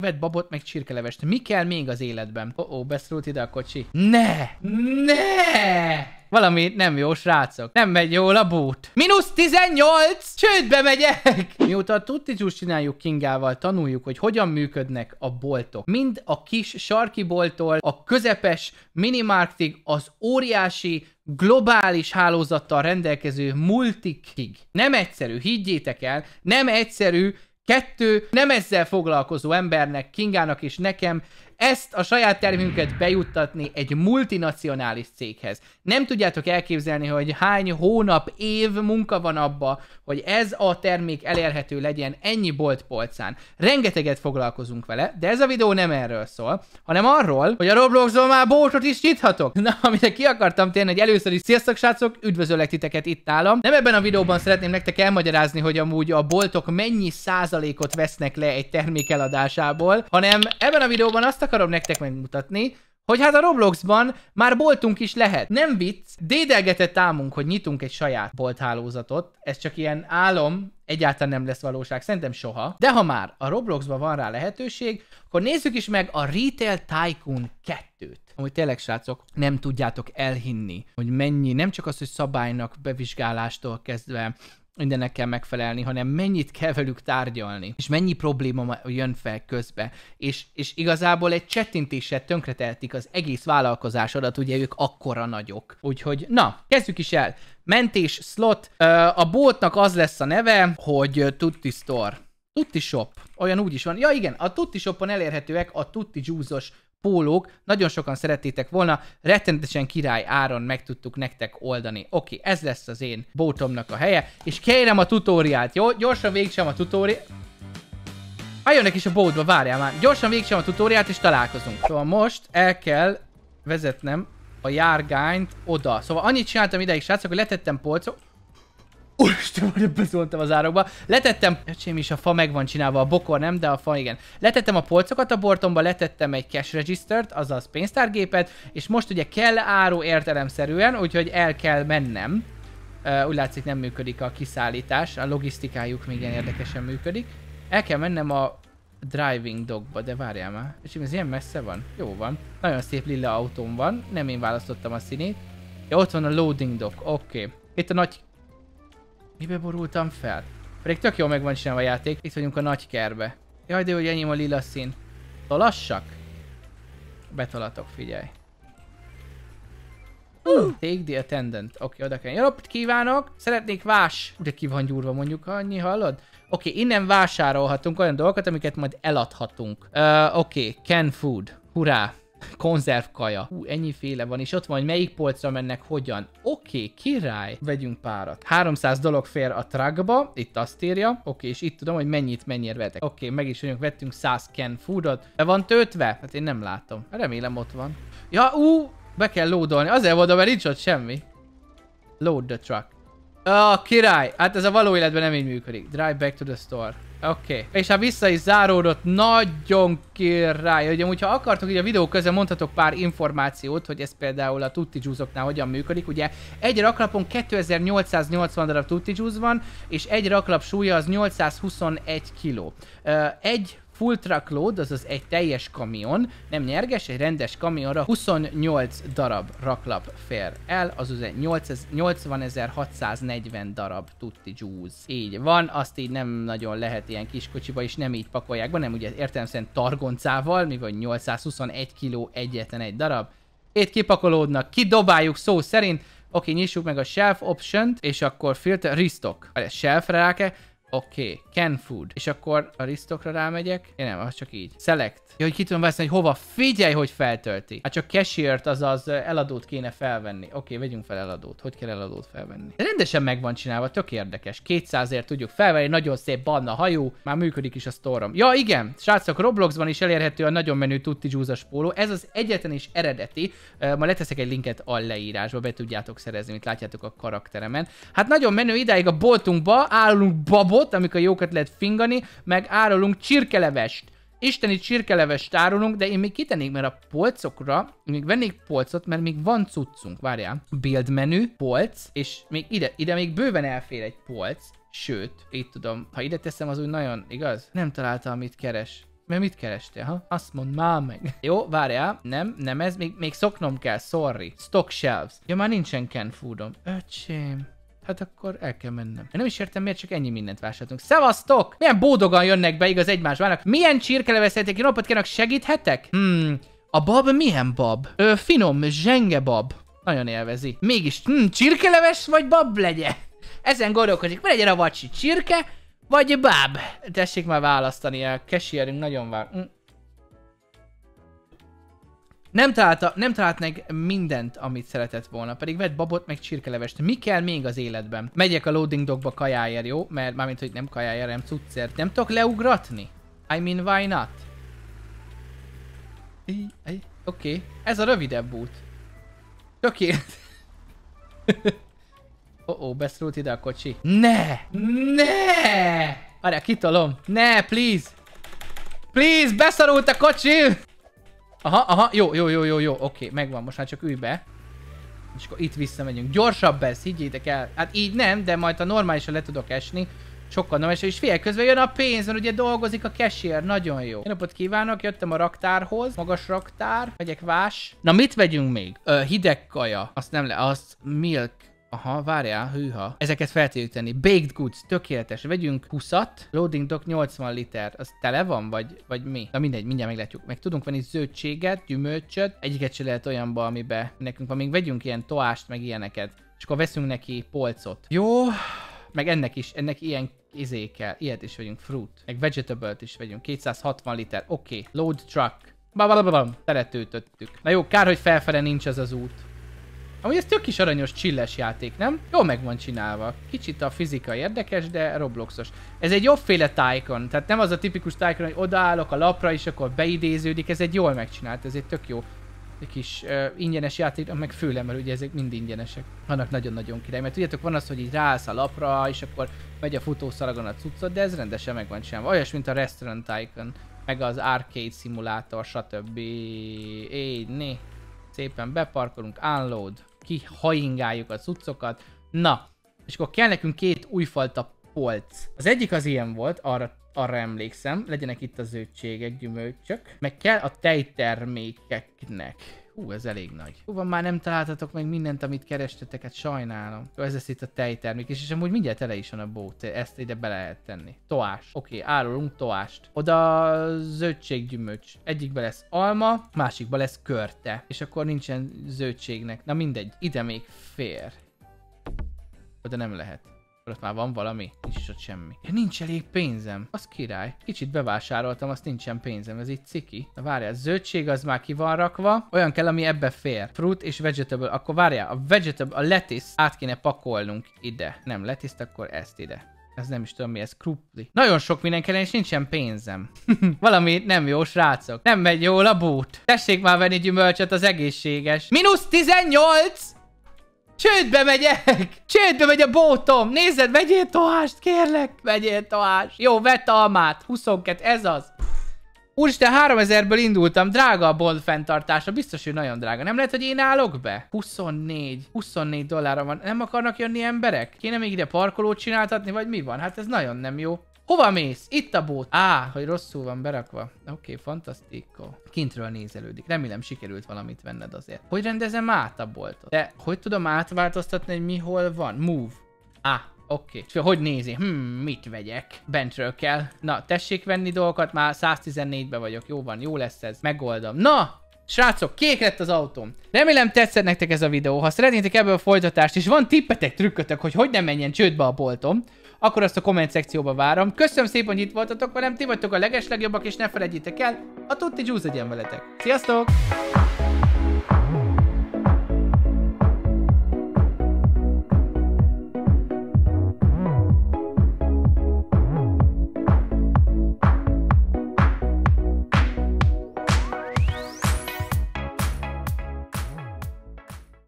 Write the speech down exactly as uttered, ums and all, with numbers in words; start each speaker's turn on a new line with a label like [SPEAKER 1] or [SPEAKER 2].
[SPEAKER 1] Vedd babot, meg csirkelevest. Mi kell még az életben? Ó, oh, beszorult ide a kocsi. Ne! Ne! Valami nem jó, srácok. Nem megy jól a boot. Minusz tizennyolc! Csődbe megyek! Mióta a Tutti Juice csináljuk Kingával, tanuljuk, hogy hogyan működnek a boltok. Mind a kis sarki bolttól, a közepes minimarktig, az óriási, globális hálózattal rendelkező multikig. Nem egyszerű, higgyétek el, nem egyszerű, kettő, nem ezzel foglalkozó embernek, Kingának és nekem ezt a saját termékünket bejuttatni egy multinacionális céghez. Nem tudjátok elképzelni, hogy hány hónap, év munka van abba, hogy ez a termék elérhető legyen ennyi boltpolcán. Rengeteget foglalkozunk vele, de ez a videó nem erről szól, hanem arról, hogy a Robloxon már boltot is nyithatok. Na, amit ki akartam térni, hogy először is sziasztok srácok, üdvözöllek titeket itt nálam. Nem ebben a videóban szeretném nektek elmagyarázni, hogy amúgy a boltok mennyi százalékot vesznek le egy termék eladásából, hanem ebben a videóban azt akarom nektek megmutatni, hogy hát a Robloxban már boltunk is lehet. Nem vicc, dédelgetett álmunk, hogy nyitunk egy saját bolthálózatot. Ez csak ilyen álom, egyáltalán nem lesz valóság, szerintem soha. De ha már a Robloxban van rá lehetőség, akkor nézzük is meg a Retail Tycoon kettőt. Amúgy tényleg, srácok, nem tudjátok elhinni, hogy mennyi, nem csak az, hogy szabálynak bevizsgálástól kezdve mindennek kell megfelelni, hanem mennyit kell velük tárgyalni, és mennyi probléma jön fel közbe, és, és igazából egy csettintéssel tönkretehetik az egész vállalkozásodat, ugye ők akkora nagyok. Úgyhogy, na, kezdjük is el. Mentés slot, a boltnak az lesz a neve, hogy Tutti Store. Tutti Shop, olyan úgy is van. Ja igen, a Tutti Shopon elérhetőek a Tutti Juice-os pólók, nagyon sokan szerettétek volna, rettenetesen király áron meg tudtuk nektek oldani. Oké, ez lesz az én bótomnak a helye, és kérem a tutoriált, jó? Gyorsan végsem a tutoriált. Álljonek is a bótba, várjál már. Gyorsan végsem a tutoriált, és találkozunk. Szóval most el kell vezetnem a járgányt oda. Szóval annyit csináltam ideig, srácok, hogy letettem polcok. Úristen, hogy beszóltam az árokba. Letettem, öcsém is, a fa meg van csinálva, a bokor nem, de a fa igen. Letettem a polcokat a bortomba, letettem egy cash registert, azaz pénztárgépet, és most ugye kell áru értelemszerűen, úgyhogy el kell mennem. Uh, úgy látszik, nem működik a kiszállítás, a logisztikájuk még ilyen érdekesen működik. El kell mennem a driving dogba, de várjál már. És ez ilyen messze van? Jó van. Nagyon szép lila autóm van, nem én választottam a színét. Ja, ott van a loading dog, oké. Okay. Itt a nagy... Mibe borultam fel? Pedig tök jól meg van csinálva a játék. Itt vagyunk a nagy kerbe. Jaj, de hogy enyém a lila szín. Tolassak? Betolatok, figyelj. Uh, take the attendant. Oké, okay, oda kell. Jó, kívánok! Szeretnék vás... De ki van gyúrva, mondjuk, annyi, hallod? Oké, okay, innen vásárolhatunk olyan dolgokat, amiket majd eladhatunk. Uh, Oké, okay, can food. Hurrá! Konzervkaja. Hú, ennyiféle van, és ott van, hogy melyik polcra mennek, hogyan. Oké, okay, király. Vegyünk párat. háromszáz dolog fér a truckba, itt azt írja. Oké, okay, és itt tudom, hogy mennyit mennyire vetek. Oké, okay, meg is vagyunk, vettünk száz can foodot. Be van töltve? Hát én nem látom. Remélem ott van. Ja, ú, be kell loadolni. Azért mondom, mert nincs ott semmi. Load the truck. Ah, király. Hát ez a való életben nem így működik. Drive back to the store. Oké. Okay. És hát vissza is záródott, nagyon király. Ugye, hogyha akartok, így a videó közben mondhatok pár információt, hogy ez például a Tutti Juice-oknál hogyan működik. Ugye egy raklapon kétezer-nyolcszáznyolcvan darab Tutti Juice van, és egy raklap súlya az nyolcszázhuszonegy kiló. Uh, egy full truckload, azaz egy teljes kamion, nem nyerges, egy rendes kamionra huszonnyolc darab raklap fér el, azaz nyolcvanezer-hatszáznegyven darab Tutti Juice. Így van, azt így nem nagyon lehet ilyen kis kocsiba, és nem így pakolják be, nem ugye értelemszerűen targoncával, mivel nyolcszázhuszonegy kiló egyetlen egy darab. Itt kipakolódnak, kidobáljuk szó szerint. Oké, okay, nyissuk meg a shelf option-t, és akkor filter, restock. A shelfre rá kell. Oké, okay. Can food. És akkor a restockra rámegyek. Én nem, az csak így. Select. Ja, hogy ki tudom választani, hogy hova. Figyelj, hogy feltölti. Hát csak cashiert, azaz eladót kéne felvenni. Oké, okay, vegyünk fel eladót. Hogy kell eladót felvenni? De rendesen meg van csinálva, tök érdekes. kétszázért tudjuk felvenni, nagyon szép barna hajú. Már működik is a store-om. Ja, igen, srácok, Robloxban is elérhető a nagyon menő Tutti Juice-os póló. Ez az egyetlen is eredeti. Uh, ma leteszek egy linket a leírásba, be tudjátok szerezni, mint látjátok a karakteremen. Hát nagyon menő, idáig a boltunkba árulunk babot, amikor jókat lehet fingani, meg árulunk csirkelevest. Isteni csirkelevest árulunk, de én még kitennék, mert a polcokra, még vennék polcot, mert még van cuccunk, várjál. Build menü, polc, és még ide, ide még bőven elfér egy polc, sőt, így tudom, ha ide teszem, az úgy nagyon, igaz? Nem találta, amit keres. Mert mit kerestél, ha? Azt mondd már meg. Jó, várjál. Nem, nem ez. Még, még szoknom kell, sorry. Stock shelves. Ja, már nincsen canned foodom. Öcsém. Hát akkor el kell mennem. Én nem is értem, miért csak ennyi mindent vásároltunk. Szevasztok! Milyen bódogan jönnek be, igaz, egymás várnak. Milyen csirkeleveszetek, jó napot kérnek, segíthetek? Hmm, a bab milyen bab? Ö, finom, zsenge bab. Nagyon élvezi. Mégis, hm, csirkeleves vagy bab legyen? Ezen gondolkozik, mi legyen a vacsi, csirke vagy bab? Tessék már választani, a cashierünk nagyon vár. Hm. Nem találta, nem talált meg mindent, amit szeretett volna, pedig vett babot, meg csirkelevest. Mi kell még az életben? Megyek a loading dockba kajáért, jó? Mert mármint, hogy nem kajáért, nem cuccért. Nem tudok leugratni? I mean, why not? Oké, okay. Ez a rövidebb út. Tökélet. Oh, oh, beszorult ide a kocsi. Ne! Ne! Várjál, kitolom. Ne, please! Please, beszorult a kocsi! Aha, aha, jó, jó, jó, jó, jó, oké, okay, megvan, most már csak ülj be. És akkor itt visszamegyünk. Gyorsabb ez, higgyétek el. Hát így nem, de majd ha normálisan le tudok esni, sokkal normálisan. És fél közben jön a pénz, mert ugye dolgozik a cashier, nagyon jó. Jó napot kívánok, jöttem a raktárhoz, magas raktár, vegyek vás. Na mit vegyünk még? Ö, hideg kaja, azt nem le, azt milk. Aha, várjál, hűha. Ezeket fel tudjuk tenni. Baked goods, tökéletes. Vegyünk húszat. Loading dock nyolcvan liter. Az tele van, vagy, vagy mi? Na mindegy, mindjárt meglátjuk. Meg tudunk venni zöldséget, gyümölcsöt. Egyiket se lehet olyanba, amiben nekünk van. Még vegyünk ilyen toást, meg ilyeneket. És akkor veszünk neki polcot. Jó. Meg ennek is, ennek ilyen izé kell. Ilyet is vegyünk, fruit. Meg vegetable-t is vegyünk. kétszázhatvan liter. Oké. Okay. Load truck. Babababam. Teletöltöttük. Na jó, kár, hogy felfele nincs az az út. Amúgy ez tök kis aranyos csilles játék, nem? Jól meg van csinálva. Kicsit a fizika érdekes, de robloxos. Ez egy jobbféle Tycoon, tehát nem az a tipikus Tycoon, hogy odaállok a lapra és akkor beidéződik, ez egy jól megcsinált, ez egy tök jó egy kis uh, ingyenes játék, meg főleg, mert ugye ezek mind ingyenesek. Annak nagyon-nagyon király, mert tudjátok, van az, hogy így ráállsz a lapra, és akkor megy a futószalagon a cuccot, de ez rendesen meg van csinálva. Olyas, mint a Restaurant Tycoon, meg az Arcade Simulator, stb. Éj, né. Szépen beparkolunk, unload. Kihaingáljuk a cuccokat. Na, és akkor kell nekünk két újfajta polc. Az egyik az ilyen volt, arra, arra emlékszem. Legyenek itt a zöldségek, gyümölcsök. Meg kell a tejtermékeknek. Hú, ez elég nagy. Hú, van, már nem találtatok meg mindent, amit kerestettek, hát sajnálom. Jó, ez lesz itt a tejtermék, és, és amúgy mindjárt tele is van a bót. Ezt ide be lehet tenni. Toás. Oké, okay, árulunk toást. Oda zöldséggyümölcs. Egyikbe lesz alma, másikba lesz körte. És akkor nincsen zöldségnek. Na mindegy, ide még fér. Oda nem lehet. Ott már van valami? Nincs is ott semmi. Ja, nincs elég pénzem. Az király. Kicsit bevásároltam, azt nincsen pénzem. Ez így ciki. Na várjál, zöldség az már ki van rakva. Olyan kell, ami ebbe fér. Fruit és vegetable. Akkor várjál, a vegetable, a lettuce át kéne pakolnunk ide. Nem lettuce, akkor ezt ide. Ez nem is tudom mi, ez krupli. Nagyon sok minden kellene, és nincsen pénzem. Valami nem jó, srácok. Nem megy jól a bút. Tessék már venni gyümölcsöt, az egészséges. mínusz tizennyolc! Csődbe megyek! Csődbe megy a bótom! Nézzed, vegyél toást, kérlek! Vegyél toást! Jó, vett almát! huszonkettő, ez az! Úristen, háromezerből indultam, drága a bolt fenntartása, biztos, hogy nagyon drága. Nem lehet, hogy én állok be? huszonnégy, huszonnégy dollárra van. Nem akarnak jönni emberek? Kéne még ide parkolót csináltatni, vagy mi van? Hát ez nagyon nem jó. Hova mész? Itt a bót. Á, hogy rosszul van berakva. Oké, okay, fantasztiko. Kintről nézelődik. Remélem sikerült valamit venned azért. Hogy rendezem át a boltot? De hogy tudom átváltoztatni, hogy mi hol van? Move. Á, oké. Okay. És hogy nézi? Hmm, mit vegyek? Bentről kell. Na, tessék venni dolgokat, már száztizennégybe vagyok. Jó van, jó lesz ez. Megoldom. Na! Srácok, kék lett az autóm. Remélem tetszett nektek ez a videó. Ha szeretnétek ebből a folytatást, és van tippetek, trükkötök, hogy hogy nem menjen csődbe a boltom, akkor azt a komment szekcióba várom. Köszönöm szépen, hogy itt voltatok velem, ti vagytok a legeslegjobbak, és ne felejtjétek el, a tutti juice legyen veletek. Sziasztok!